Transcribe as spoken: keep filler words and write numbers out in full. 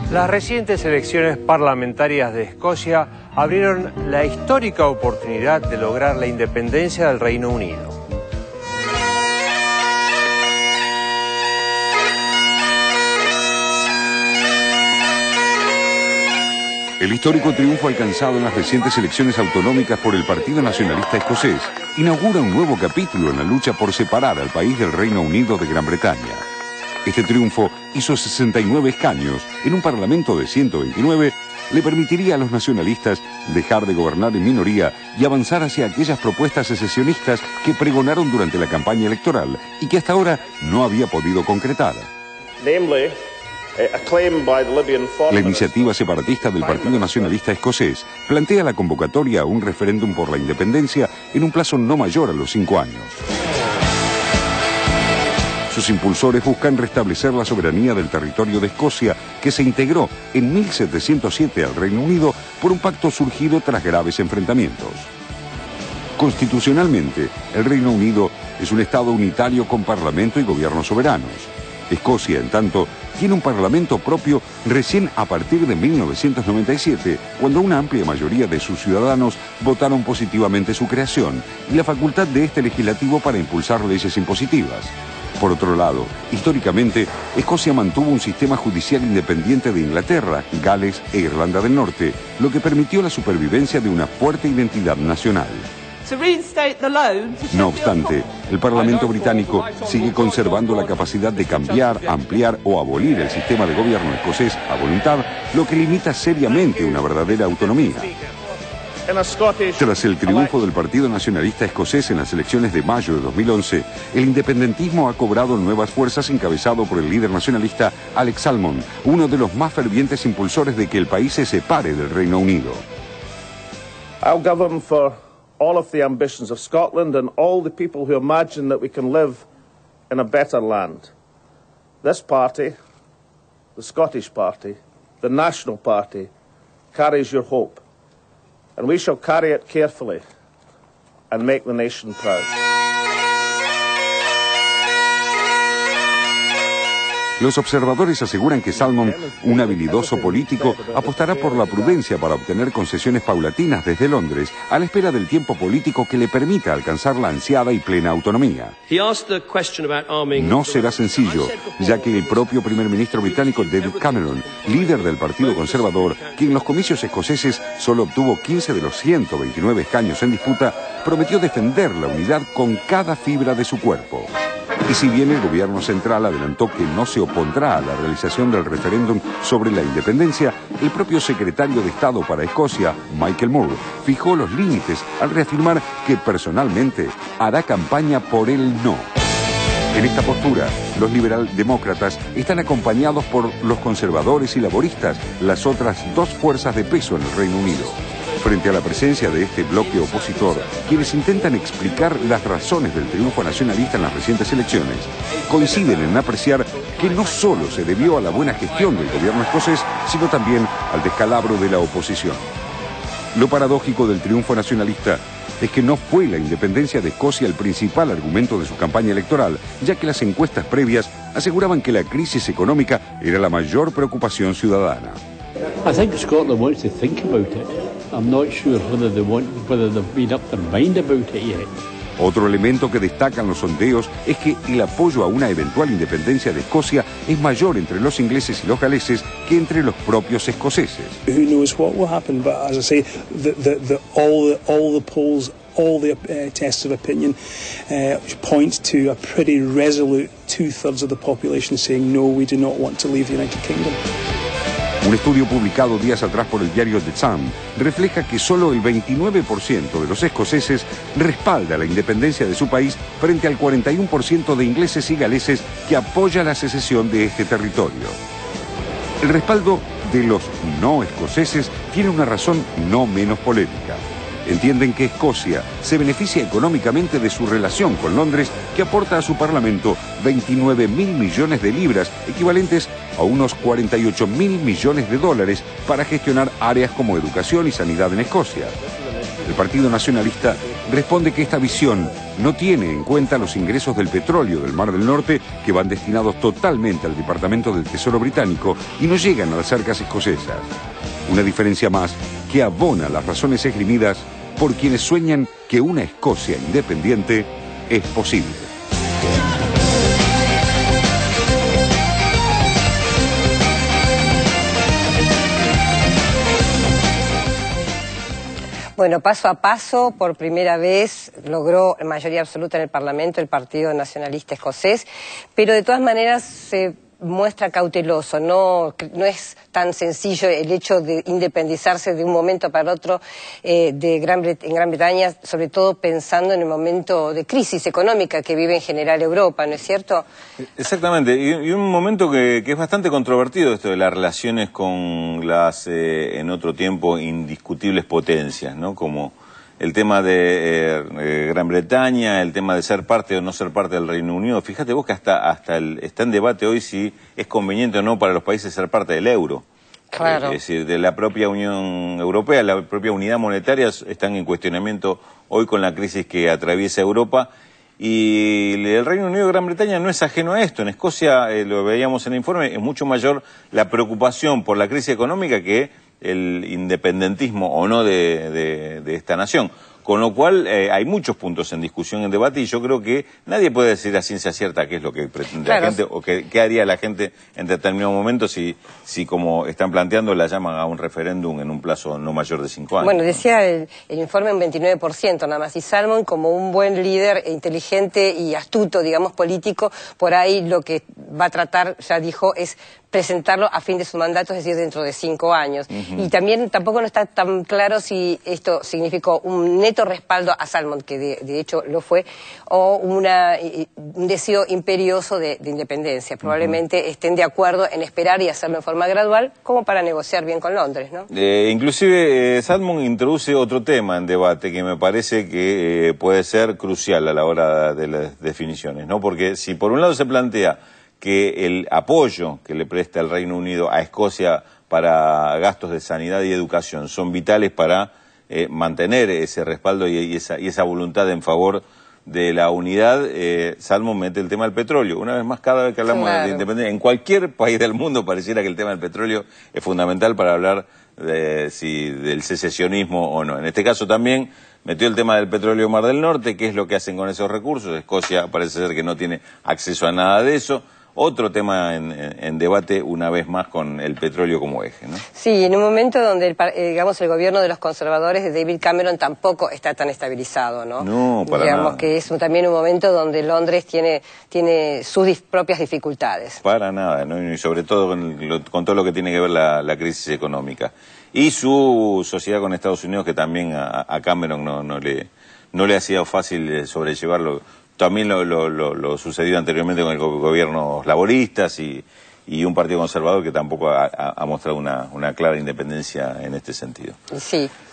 Las recientes elecciones parlamentarias de Escocia abrieron la histórica oportunidad de lograr la independencia del Reino Unido. El histórico triunfo alcanzado en las recientes elecciones autonómicas por el Partido Nacionalista Escocés inaugura un nuevo capítulo en la lucha por separar al país del Reino Unido de Gran Bretaña. Este triunfo hizo sesenta y nueve escaños en un parlamento de ciento veintinueve, le permitiría a los nacionalistas dejar de gobernar en minoría y avanzar hacia aquellas propuestas secesionistas que pregonaron durante la campaña electoral y que hasta ahora no había podido concretar. Namely, La iniciativa separatista del Partido Nacionalista Escocés plantea la convocatoria a un referéndum por la independencia en un plazo no mayor a los cinco años. Sus impulsores buscan restablecer la soberanía del territorio de Escocia, que se integró en mil setecientos siete al Reino Unido por un pacto surgido tras graves enfrentamientos. Constitucionalmente, el Reino Unido es un Estado unitario con parlamento y gobiernos soberanos. Escocia, en tanto, tiene un parlamento propio recién a partir de mil novecientos noventa y siete, cuando una amplia mayoría de sus ciudadanos votaron positivamente su creación y la facultad de este legislativo para impulsar leyes impositivas. Por otro lado, históricamente, Escocia mantuvo un sistema judicial independiente de Inglaterra, Gales e Irlanda del Norte, lo que permitió la supervivencia de una fuerte identidad nacional. No obstante, el Parlamento británico sigue conservando la capacidad de cambiar, ampliar o abolir el sistema de gobierno escocés a voluntad, lo que limita seriamente una verdadera autonomía. Tras el triunfo del Partido Nacionalista Escocés en las elecciones de mayo de dos mil once, el independentismo ha cobrado nuevas fuerzas encabezado por el líder nacionalista Alex Salmond, uno de los más fervientes impulsores de que el país se separe del Reino Unido. I'll govern for all of the ambitions of Scotland and all the people who imagine that we can live in a better land. This party, the Scottish Party, the National Party, carries your hope. And we shall carry it carefully and make the nation proud. Los observadores aseguran que Salmond, un habilidoso político, apostará por la prudencia para obtener concesiones paulatinas desde Londres, a la espera del tiempo político que le permita alcanzar la ansiada y plena autonomía. No será sencillo, ya que el propio primer ministro británico David Cameron, líder del Partido Conservador, que en los comicios escoceses solo obtuvo quince de los ciento veintinueve escaños en disputa, prometió defender la unidad con cada fibra de su cuerpo. Y si bien el gobierno central adelantó que no se opondrá a la realización del referéndum sobre la independencia, el propio secretario de Estado para Escocia, Michael Moore, fijó los límites al reafirmar que personalmente hará campaña por el no. En esta postura, los liberaldemócratas están acompañados por los conservadores y laboristas, las otras dos fuerzas de peso en el Reino Unido. Frente a la presencia de este bloque opositor, quienes intentan explicar las razones del triunfo nacionalista en las recientes elecciones, coinciden en apreciar que no solo se debió a la buena gestión del gobierno escocés, sino también al descalabro de la oposición. Lo paradójico del triunfo nacionalista es que no fue la independencia de Escocia el principal argumento de su campaña electoral, ya que las encuestas previas aseguraban que la crisis económica era la mayor preocupación ciudadana. I think Scotland wants to think about it. I'm not sure whether they want, whether they've made up their mind about it yet. Otro elemento que destacan los sondeos es que el apoyo a una eventual independencia de Escocia es mayor entre los ingleses y los galeses que entre los propios escoceses. Who knows what will happen, but as I say, the, the, the, all, the, all the polls, all the uh, tests of opinion uh, point to a pretty resolute two-thirds of the population saying no, we do not want to leave the United Kingdom. Un estudio publicado días atrás por el diario The Sun refleja que solo el veintinueve por ciento de los escoceses respalda la independencia de su país frente al cuarenta y uno por ciento de ingleses y galeses que apoya la secesión de este territorio. El respaldo de los no escoceses tiene una razón no menos polémica. Entienden que Escocia se beneficia económicamente de su relación con Londres, que aporta a su parlamento veintinueve mil millones de libras, equivalentes a unos cuarenta y ocho mil millones de dólares, para gestionar áreas como educación y sanidad en Escocia. El Partido Nacionalista responde que esta visión no tiene en cuenta los ingresos del petróleo del Mar del Norte, que van destinados totalmente al Departamento del Tesoro británico y no llegan a las arcas escocesas. Una diferencia más que abona las razones esgrimidas por quienes sueñan que una Escocia independiente es posible. Bueno, paso a paso, por primera vez logró mayoría absoluta en el Parlamento el Partido Nacionalista Escocés, pero de todas maneras se muestra cauteloso, no, no es tan sencillo el hecho de independizarse de un momento para otro eh, de Gran Bret- en Gran Bretaña, sobre todo pensando en el momento de crisis económica que vive en general Europa, ¿no es cierto? Exactamente, y, y un momento que, que es bastante controvertido esto de las relaciones con las, eh, en otro tiempo, indiscutibles potencias, ¿no? Como el tema de eh, Gran Bretaña, el tema de ser parte o no ser parte del Reino Unido. Fíjate vos que hasta, hasta el, está en debate hoy si es conveniente o no para los países ser parte del euro. Claro. Es decir, de la propia Unión Europea, la propia unidad monetaria están en cuestionamiento hoy con la crisis que atraviesa Europa. Y el Reino Unido de Gran Bretaña no es ajeno a esto. En Escocia, eh, lo veíamos en el informe, es mucho mayor la preocupación por la crisis económica que el independentismo o no de, de, de esta nación. Con lo cual eh, hay muchos puntos en discusión, en debate, y yo creo que nadie puede decir a ciencia cierta qué es lo que pretende claro. la gente o qué, qué haría la gente en determinado momento si, si, como están planteando, la llaman a un referéndum en un plazo no mayor de cinco años. Bueno, decía el, el informe un veintinueve por ciento nada más, y Salmond, como un buen líder inteligente y astuto, digamos, político, por ahí lo que va a tratar, ya dijo, es presentarlo a fin de su mandato, es decir, dentro de cinco años. Uh-huh. Y también tampoco no está tan claro si esto significó un neto respaldo a Salmond, que de, de hecho lo fue, o una, un deseo imperioso de, de independencia. Probablemente uh-huh. estén de acuerdo en esperar y hacerlo en forma gradual, como para negociar bien con Londres, ¿no? Eh, inclusive eh, Salmond introduce otro tema en debate que me parece que eh, puede ser crucial a la hora de las definiciones, ¿no? Porque si por un lado se plantea que el apoyo que le presta el Reino Unido a Escocia para gastos de sanidad y educación son vitales para eh, mantener ese respaldo y, y, esa, y esa voluntad en favor de la unidad, eh, Salmond mete el tema del petróleo. Una vez más, cada vez que hablamos claro. de independencia, en cualquier país del mundo pareciera que el tema del petróleo es fundamental para hablar de, si, del secesionismo o no. En este caso también metió el tema del petróleo Mar del Norte, qué es lo que hacen con esos recursos. Escocia parece ser que no tiene acceso a nada de eso. Otro tema en, en, en debate, una vez más, con el petróleo como eje, ¿no? Sí, en un momento donde, el, eh, digamos, el gobierno de los conservadores de David Cameron tampoco está tan estabilizado, ¿no? No, para digamos nada. que es un, también un momento donde Londres tiene, tiene sus dif- propias dificultades. Para nada, ¿no? Y sobre todo con, lo, con todo lo que tiene que ver la, la crisis económica. Y su sociedad con Estados Unidos, que también a, a Cameron no, no, le, no le ha sido fácil sobrellevarlo. También lo, lo, lo, lo sucedido anteriormente con el gobiernos laboristas y, y un partido conservador que tampoco ha, ha mostrado una, una clara independencia en este sentido. Sí.